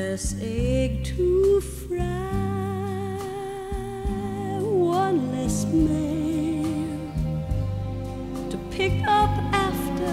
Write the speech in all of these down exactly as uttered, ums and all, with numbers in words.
less egg to fry, one less man to pick up after.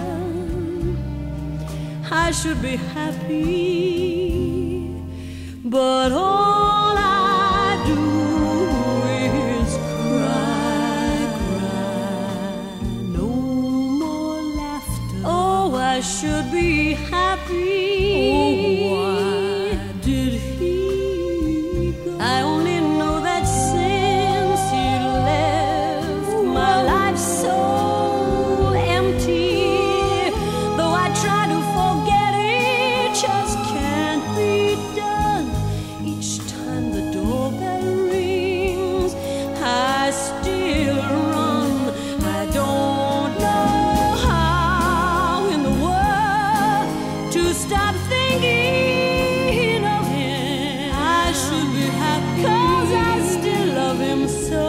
I should be happy, but all I do is cry, cry. No more laughter. Oh, I should be happy. Oh, why did he go? I only know that since he left, my life's so empty. Though I try to forget, it just can't be done. Each time the doorbell rings, I still run. I don't know how in the world to stop thinking of him. I should be happy, 'cause I still love him so.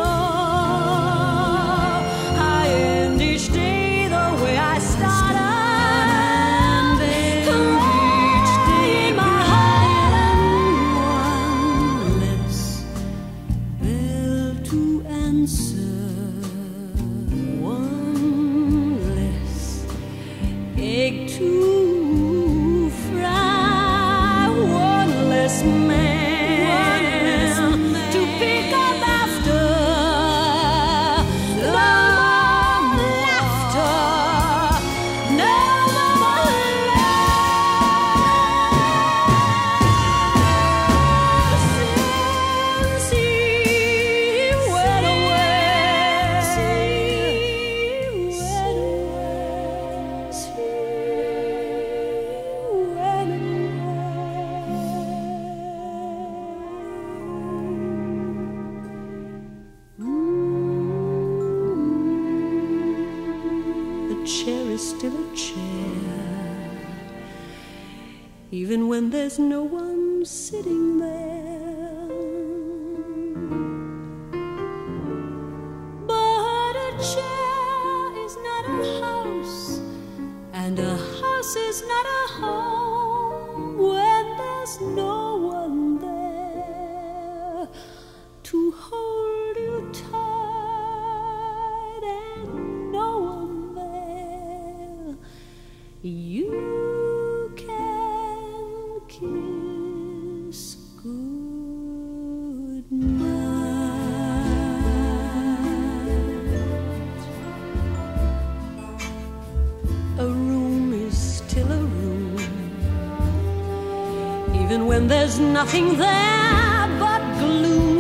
I end each day the way I started, each day my heart, one less bell to answer, one less egg to fry, one less man to pick up after. No more laughter, no more love. Since he went away, since he went away. A chair is still a chair, even when there's no one sitting there. But a chair is not a house, and a house is not a home when there's no one there to hold you tight, and no one there you can kiss goodnight. A room is still a room, even when there's nothing there but gloom.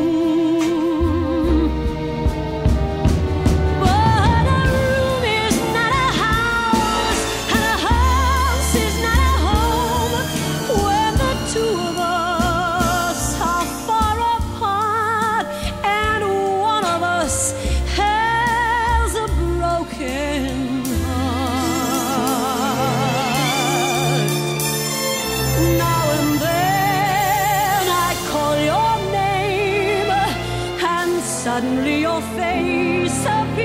But a room is not a house, and a house is not a home when the two of us are far apart, and one of us has a broken heart. Now and then I call your name, and suddenly your face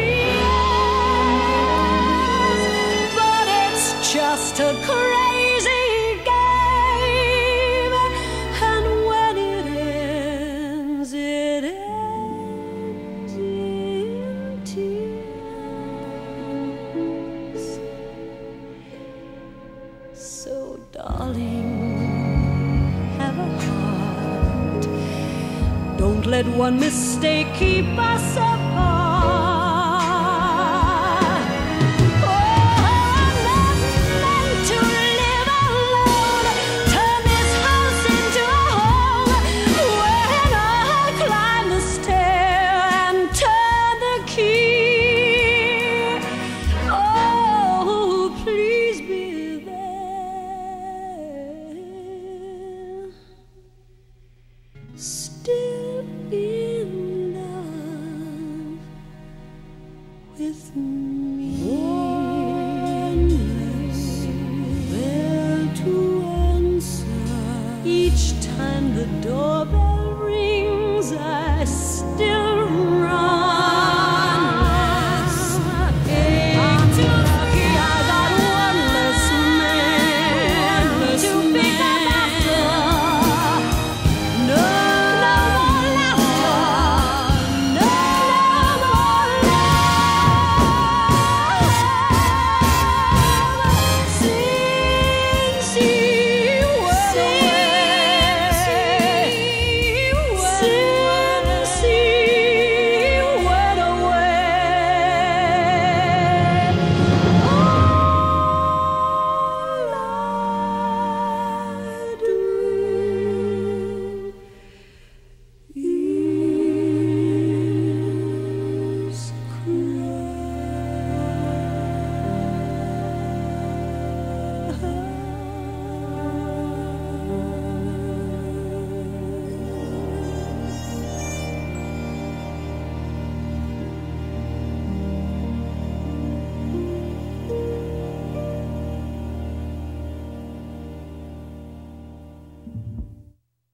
appears. But it's just a crazy game, and when it ends, it ends in tears. So, darling, have a heart. Don't let one mistake keep us apart.